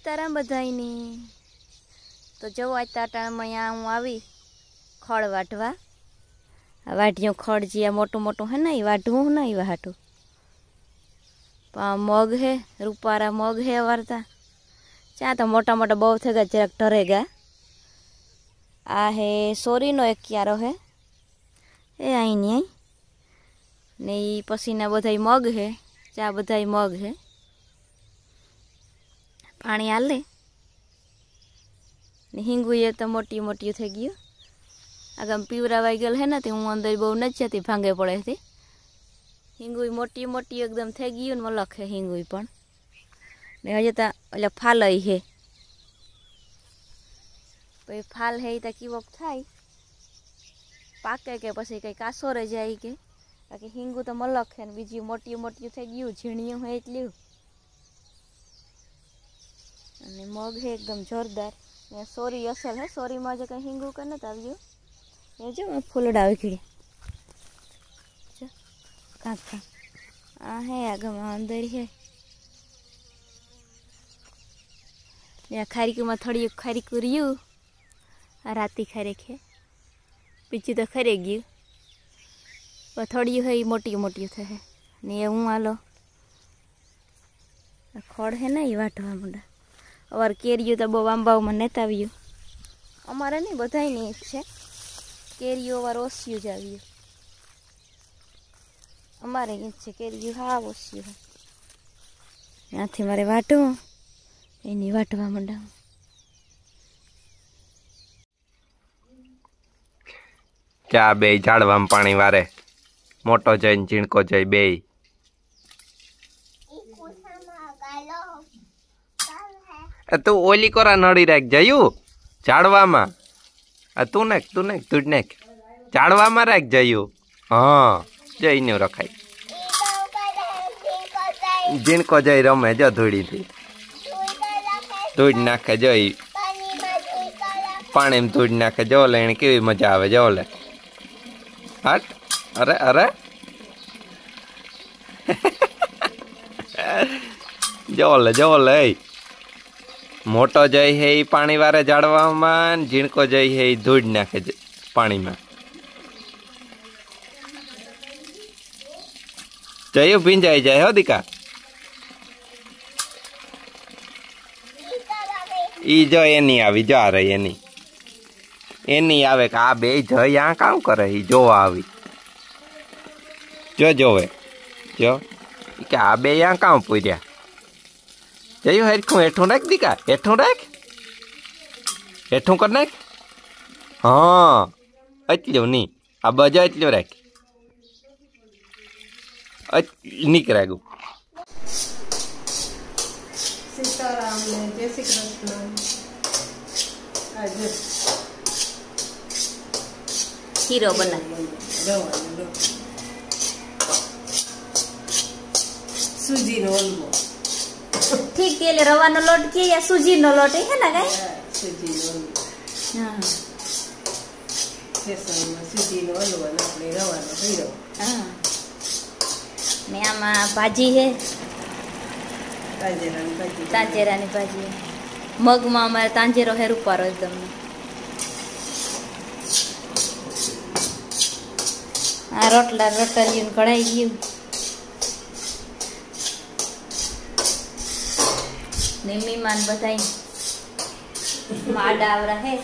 सीताराम बधाईनी। तो जो आज टाटा में यहाँ हूँ आवी खड़ वाटवा वाटियों खड़ जी मोटू मोटू है ना वाटवू ना वाटू मग है रूपारा मग है वारता चा तो मोटा मोटा बहुत है जरक टरेगा। आ है सोरी नो एक क्यारो है ए आई नहीं आई नहीं पसीना बधाई मग है चा बधाई मग है पानी आले हिंगू ये तो मोटी मोटी थी गई आगम पीवरावाई गल है ना तो हूँ अंदर बहु नहीं जती भांगे पड़े थी हिंगू मोटी मोटी एकदम थी गई मलक है हिंगू पण ने हजे तो એટલે ફાલ है तो फाल है तो की वक्त थाय पाके के पछी कई कासो रही जाए के बाकी हिंगू तो मलक है बीजी मोटी मोटी थी गई झीणियों है एटली मग है एकदम जोरदार ने सोरी असल है सोरी में कहीं हिंगू कर नहीं आव्यू ये जो मैं फूलड़ा खीड़ी काका आ है आगे में अंदर है ने खारिक में थोड़ी खारिक रियू राती खारिक है पीछे तो खरेगी पर थोड़ी है मोटी मोटी थे है ने हूँ आलो खड़ है ना ये वाटवा मुंडा और केरियो तो बहु आंबाओ में नहीं आव्यू अमारे नहीं बधाई नहीं है केरियो वर ओसियो ज आव्यू अमारे है केरियो हाँ ओसियो है यहाँ थी मारे वाटू एनी वाटवा मंडा क्या बे झाड़वा में पानी वारे मोटो जैन झीणको जय बे तू ओली कोरा नड़ी राख जयू झाड़वा में तू नेक झाड़वा में राख जयू हाँ जय न्यू रखाई झीणको जय रमे जो धूड़ी थी धूड़ नाखे जय पानी में धूड़ नाखे जो ले केवी मजा आवे जो ले हट अरे अरे जो ले मोटो जय है पानी वारे झाड़वा में झीणको जय है धूड़ नाखे पानी में जयू भींजाई जाए हो दिका ई जो एनी आवी जो आ रही एनी आवे का आ बे जो यहाँ काम करे जो आवी जो जोवे जो क्या आ बे यहाँ काम पूर्या जयू हेठू हेठू राख दिका हेठू राख हेठू कर नाख हाँ एटलो नी आ बजो एटलो राख निकरागू सीताराम ने जय श्री कृष्ण आज हीरो बना सूजी नो हलवो ठीक है ले रवा नो लोट के या सूजी नो लोट है ना गाय सूजी नो हलवो हां जैसा सूजी नो हलवो ना अपने रवा नो हीरो हां ने आमा भाजी है तांजेरानी भाजी मग में अमारे तांजेरो है रूपारो एकदम आ रोटला रोटलियन कढ़ाई गयु ने मेहमान बधाई माड आवरा है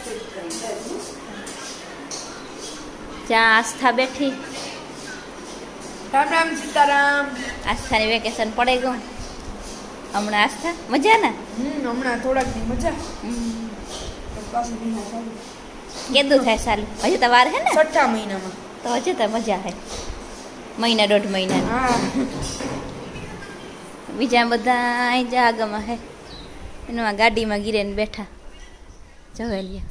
जहाँ आस्था बैठी राम राम सीताराम आस्था ने वेकेशन पड़े गो हमने आस्था मजा ना हमने थोड़ा मजा केदू थाय साल हजे तो वार है ना छठा महीना में तो हजे तो मजा है महीना 1.5 महीना हाँ बीजा बधा जा आगमा है एनो गाड़ी में गिरे ने बैठा जोवे लिया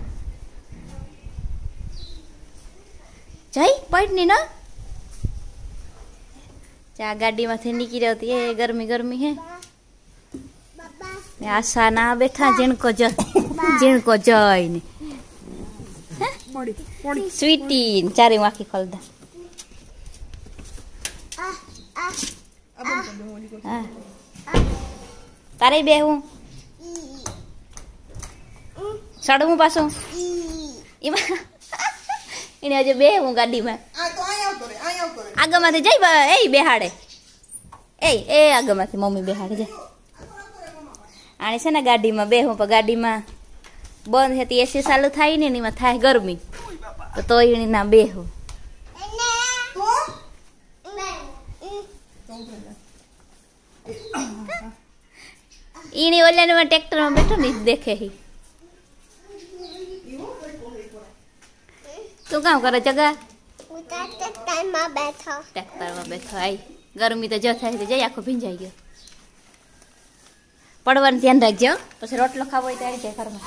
जाई पड़नी ना जा गाड़ी में थे निकली रहती है गर्मी गर्मी है आशा ना बैठा जिनको जय ने स्वीटी चारे आँखी खोल दा तारे बेहू સડવું પાછું એમાં એને હજુ બે હું ગાડીમાં આગળમાંથી જઈ એ બેહાડે એ આગળમાંથી મમ્મી બેહાડે જાય આને છે ને ગાડીમાં બેહું પણ ગાડીમાં બંધ હતી એસી ચાલુ થાય ને એમાં થાય ગરમી તો એને ના બેહું ઈની ઓલાને ટ્રેક્ટરમાં બેઠો ને દેખે હી તું કામ કરે જગા ટ્રેક્ટરમાં બેઠો આઈ ગરમી તો જો થાય જઈ આખો ભીંજાઈ ગયો પડવાનું ધ્યાન રાખજો પછી રોટલો ખાવો હોય તો આવી જાય ઘરમાં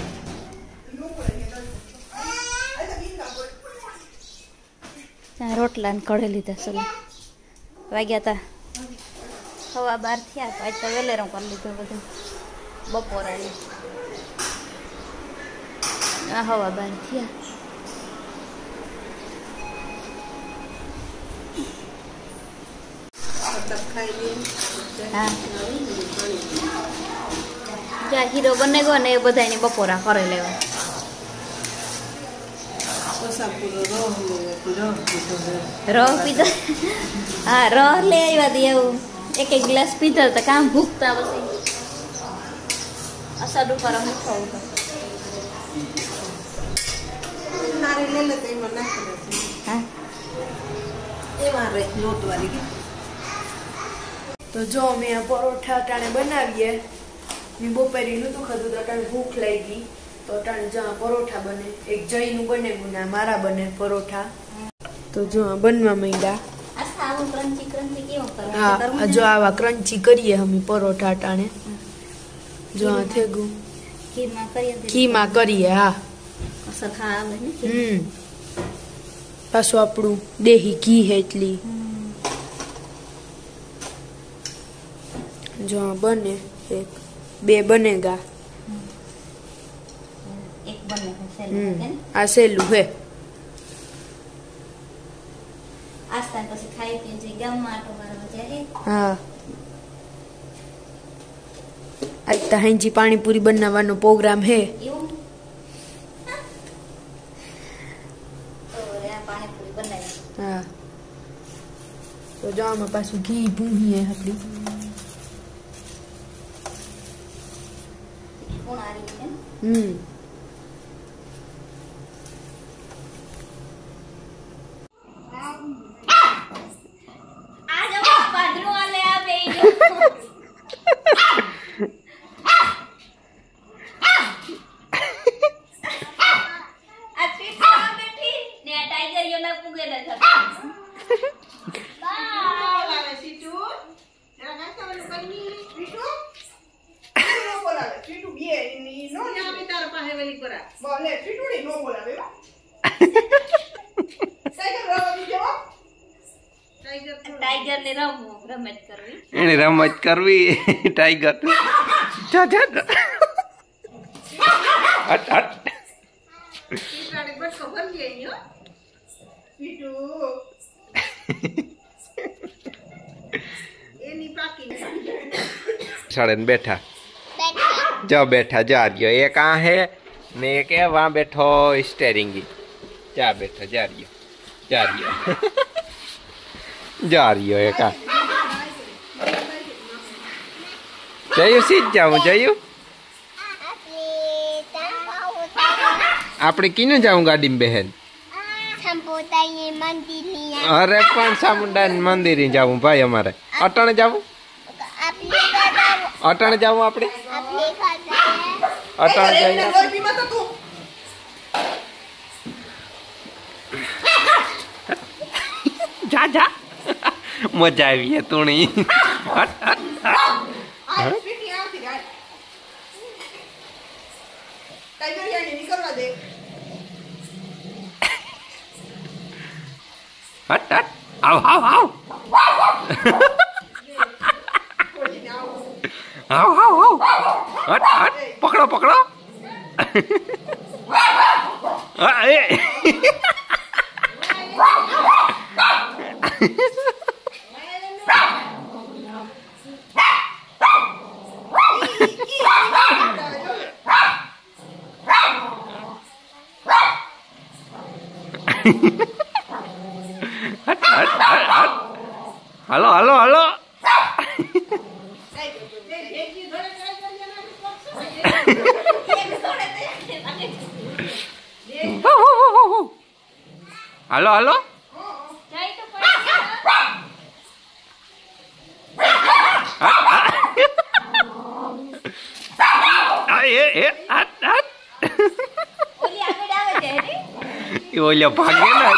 રોટલા ને કઢે લીધા સલા વાગ્યા તા 12:15 થયા આજ તો વેલેરો કરી લીધું બધું બપોરે 12:15 થયા હા જા હીરો બને ગયો ને એ બધાની બપોરા કરે લેવા રહ પીધો હા રહ લે આવ્યા હતી એવું એક ગ્લાસ પીધો તો કામ ભૂખતા પછી અસર ઉપર મીઠો તો જો મેં પરોઠા ટાણે બનાવીએ મેં બપોરે નહોતું ખાધું તો ટાણે ભૂખ લાગી તો ટાણે જો પરોઠા બને એક જઈનું બને ગુના મારા બને પરોઠા તો જો બનવા માંડ્યા હા જો આવા ક્રન્ચી કરીએ અમે પરોઠા ટાણે જો થેગું ઘીમાં કરીએ હા પાછું આપણું દેહી ઘી હે એટલી જો બને એક બે બનેગા આ સહેલું હે હા આજ તો હાંજી પાણીપુરી બનાવવાનો પ્રોગ્રામ હે હા તો જો આમાં પાછું ઘી ભૂંગીએ આપડી એને રમત કરવી ટાઈગર હટ साड़े बैठा जाओ बैठा जा रही हो ये कहाँ है ने के वहाँ बैठो स्टेरिंग जा बैठा जा रही हो जा रही हो ये कहाँ जाइयो सीध जाऊँ जाइयो आपने किने जाऊँ गाड़ी में बहन अरे पण सामुंडा मंदिर ही जाऊँ भाई हमारे अटाने जाऊँ अटाने जाऊँ आपने अटाने जाइए जा जा मजा आई है तू नहीं हट हट आओ आओ आओ आओ आओ आओ हट हट पकड़ो पकड़ो હાલો હાલો હાલો. હાલો હાલો. ઓલે ભાગે ના